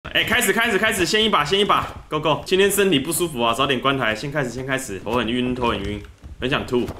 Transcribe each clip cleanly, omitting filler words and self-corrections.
哎，开始，先一把，Go Go！ 今天身体不舒服啊，早点关台，先开始，头很晕，很想吐。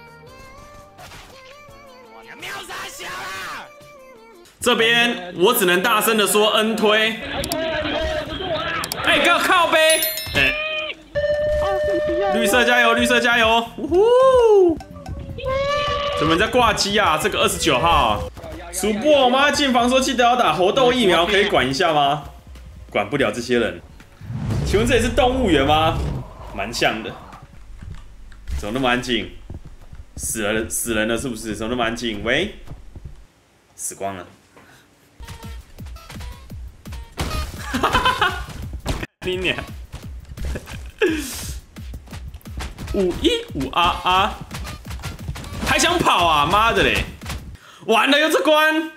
这边我只能大声的说 N 推。哎，靠背！哎，绿色加油！呜呼！怎么在挂机啊？这个29号。 主播，我妈进房说记得要打猴痘疫苗，可以管一下吗？管不了这些人。请问这里是动物园吗？蛮像的。怎么那么安静？死人了是不是？怎么那么安静？喂，死光了。哈哈哈！你娘！515还想跑啊？妈的嘞！ 完了，又这关！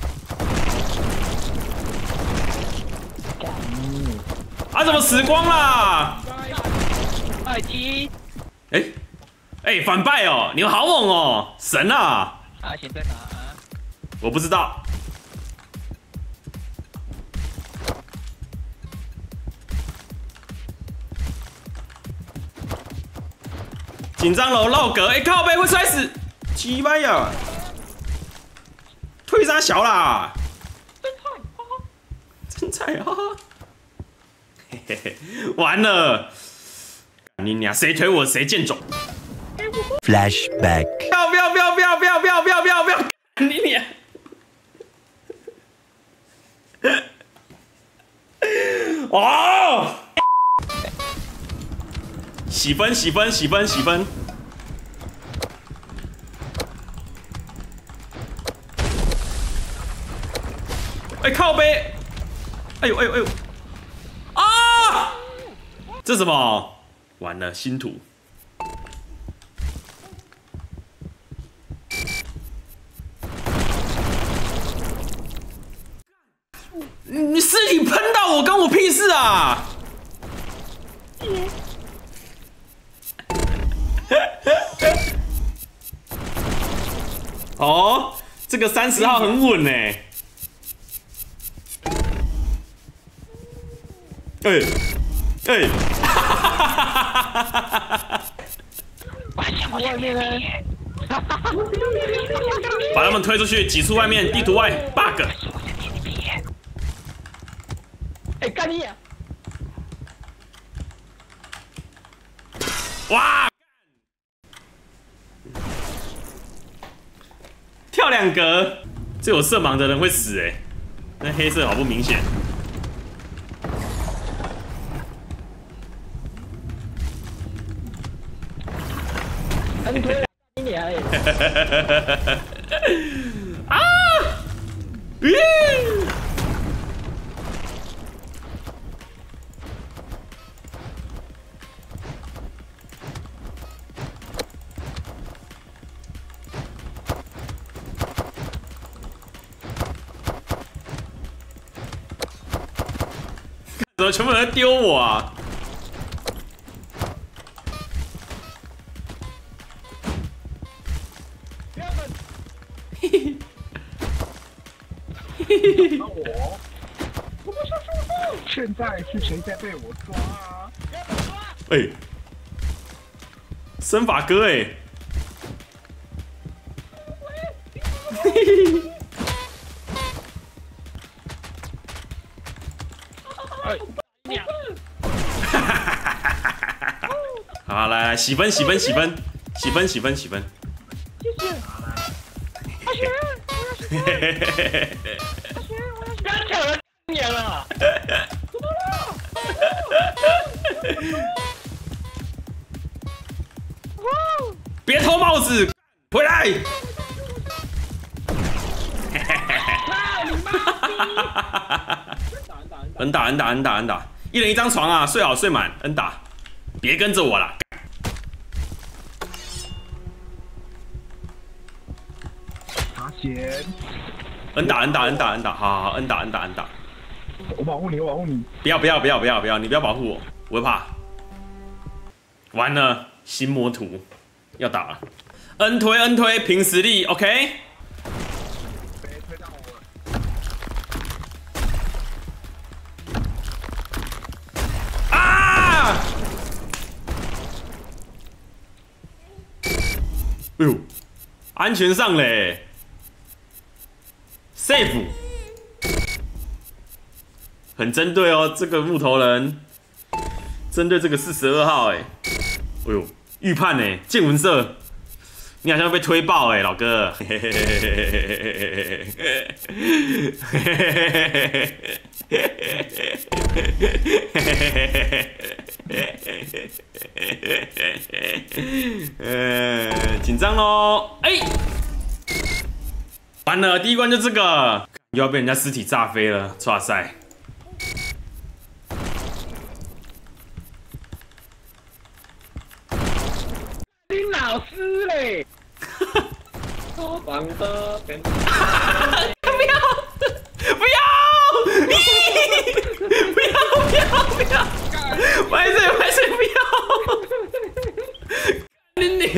啊，怎么死光啦？ 二级。 哎，反败哦！你们好猛哦，神啊！ 阿贤在哪？ 我不知道。紧张了，绕格！哎，靠背会摔死！鸡掰呀！ 退杀小啦，真菜啊！嘿嘿嘿，完了！你俩谁推我谁见种 ！Flashback！ 不要！你俩！哦！洗分！ 哎，靠背！哎呦！啊！这什么？完了，新图。你尸体喷到我，关我屁事啊！哦，这个30号很稳呢。 哎， 外面呢？ 把他们推出去，挤出外面，地图外 bug。 哎，干你啊！ 哇！跳2格，这有色盲的人会死哎，那黑色好不明显。 你推你娘！ 啊！咦！怎么全部人在丢我啊？ 现在是谁在被我抓啊？ 哎，身法哥哎！好，来洗分！ 谢谢。不要抢了，娘了！ 别偷帽子，回来！恩打，一人一张床啊，睡好睡满，恩打，别跟着我啦。 阿贤， 恩打，好，恩打。 我保护你。 不要，你不要保护我，我会怕。完了，新魔图要打了。N 推，凭实力 ，OK。 推到我了。 哎呦，安全上嘞 ，safe， 很针对哦，这个木头人，针对这个42号哎，哎呦，预判哎，见闻色，你好像被推爆哎，老哥，紧张喽！哎，完了，第一关就这个，又要被人家尸体炸飞了，哇塞！ 林老师嘞！说谎的跟。 不要！不要！不要！拍谁？不要！你啊！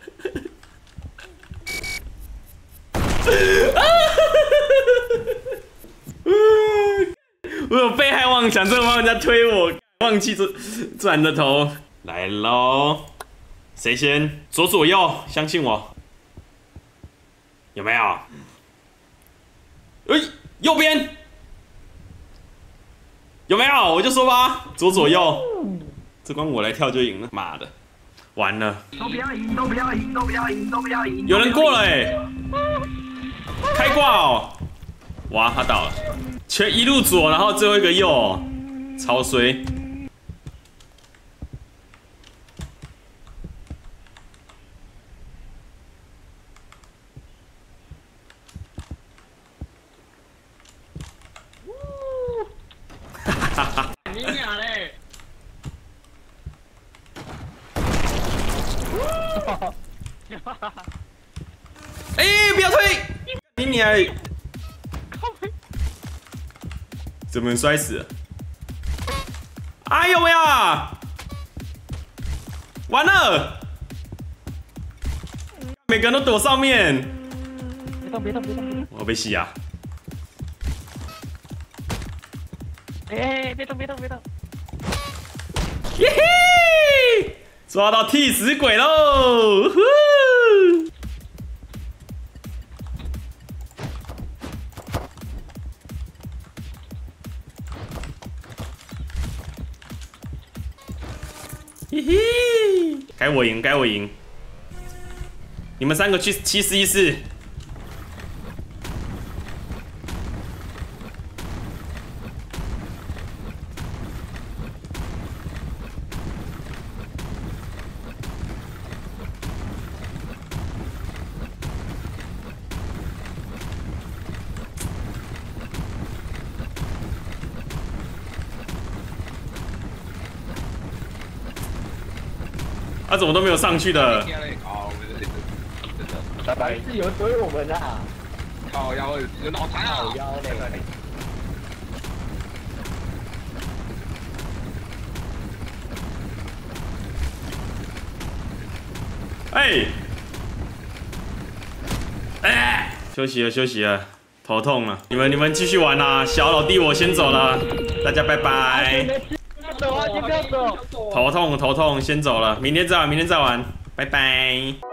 我有被害妄想症，帮人家推我，忘记转的头来喽。谁先？左右，相信我。有没有？哎，右边有没有？我就说吧，左右，这关我来跳就赢了。妈的，完了！ 都不要赢，都不要赢，都不要赢，都不要赢！ 有人过了哎，开挂哦！哇，他倒了，全一路左，然后最后一个右，超衰。 你俩嘞！ 哎，不要推！你娘！怎么摔死了？哎呦喂呀！完了！每个人都躲上面。 别动！ 我被洗啊！ 哎，别动！ 耶嘿！抓到替死鬼喽！嘿嘿，该我赢！你们3个去7-4-1-4。他怎么都没有上去的？ 白是有人追我们啊！ 靠腰，有脑残啊！ 靠腰嘞！ 哎，休息了，头痛了。你们继续玩啦，小老弟我先走了，大家拜拜。 走啊，先不要走。 头痛，先走了，明天再玩，拜拜。